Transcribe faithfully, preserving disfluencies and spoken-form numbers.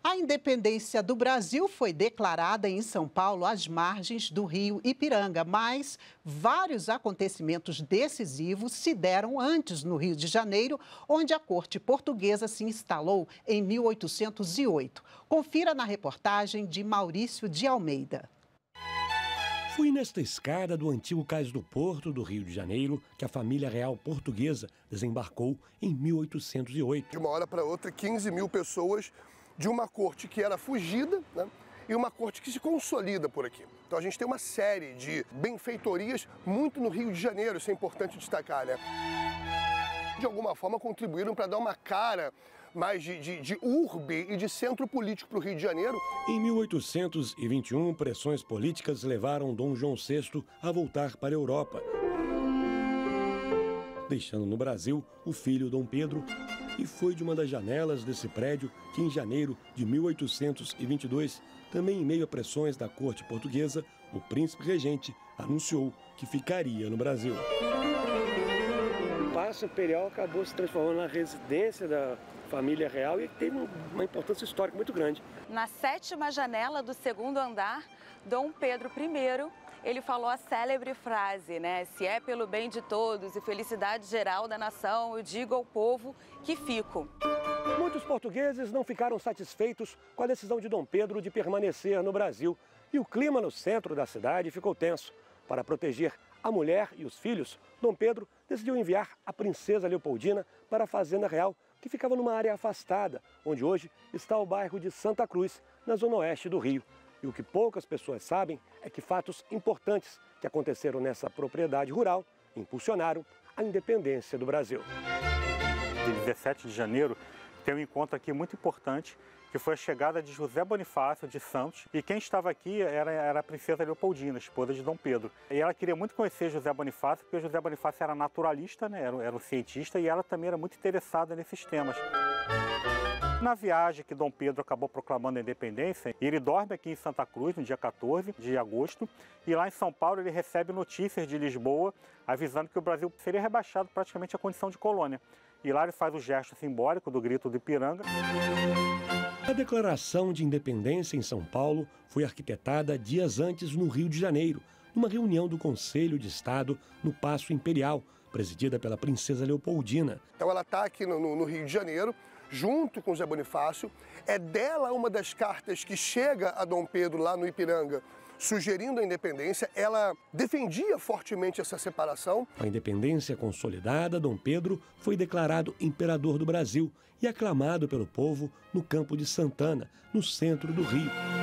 A independência do Brasil foi declarada em São Paulo, às margens do rio Ipiranga, mas vários acontecimentos decisivos se deram antes no Rio de Janeiro, onde a corte portuguesa se instalou em mil oitocentos e oito. Confira na reportagem de Maurício de Almeida. Foi nesta escada do antigo cais do Porto do Rio de Janeiro que a família real portuguesa desembarcou em mil oitocentos e oito. De uma hora para outra, quinze mil pessoas de uma corte que era fugida, né, e uma corte que se consolida por aqui. Então a gente tem uma série de benfeitorias muito no Rio de Janeiro, isso é importante destacar, né? De alguma forma contribuíram para dar uma cara mais de, de, de urbe e de centro político para o Rio de Janeiro. Em mil oitocentos e vinte e um, pressões políticas levaram Dom João sexto a voltar para a Europa, deixando no Brasil o filho Dom Pedro. E foi de uma das janelas desse prédio que, em janeiro de mil oitocentos e vinte e dois, também em meio a pressões da corte portuguesa, o príncipe regente anunciou que ficaria no Brasil. O Paço Imperial acabou se transformando na residência da família real e tem uma importância histórica muito grande. Na sétima janela do segundo andar, Dom Pedro I, ele falou a célebre frase, né? Se é pelo bem de todos e felicidade geral da nação, eu digo ao povo que fico. Muitos portugueses não ficaram satisfeitos com a decisão de Dom Pedro de permanecer no Brasil. E o clima no centro da cidade ficou tenso. Para proteger a mulher e os filhos, Dom Pedro decidiu enviar a princesa Leopoldina para a Fazenda Real, que ficava numa área afastada, onde hoje está o bairro de Santa Cruz, na zona oeste do Rio. E o que poucas pessoas sabem é que fatos importantes que aconteceram nessa propriedade rural impulsionaram a independência do Brasil. De dezessete de janeiro, tem um encontro aqui muito importante, que foi a chegada de José Bonifácio de Santos. E quem estava aqui era, era a princesa Leopoldina, esposa de Dom Pedro. E ela queria muito conhecer José Bonifácio, porque José Bonifácio era naturalista, né? era, era um cientista, e ela também era muito interessada nesses temas. Na viagem que Dom Pedro acabou proclamando a independência, ele dorme aqui em Santa Cruz no dia quatorze de agosto e lá em São Paulo ele recebe notícias de Lisboa avisando que o Brasil seria rebaixado praticamente à condição de colônia. E lá ele faz o gesto simbólico do grito do Ipiranga. A declaração de independência em São Paulo foi arquitetada dias antes no Rio de Janeiro, numa reunião do Conselho de Estado no Paço Imperial, presidida pela princesa Leopoldina. Então ela está aqui no, no Rio de Janeiro, junto com Zé Bonifácio. É dela uma das cartas que chega a Dom Pedro lá no Ipiranga, sugerindo a independência. Ela defendia fortemente essa separação. Com a independência consolidada, Dom Pedro foi declarado imperador do Brasil e aclamado pelo povo no Campo de Santana, no centro do Rio.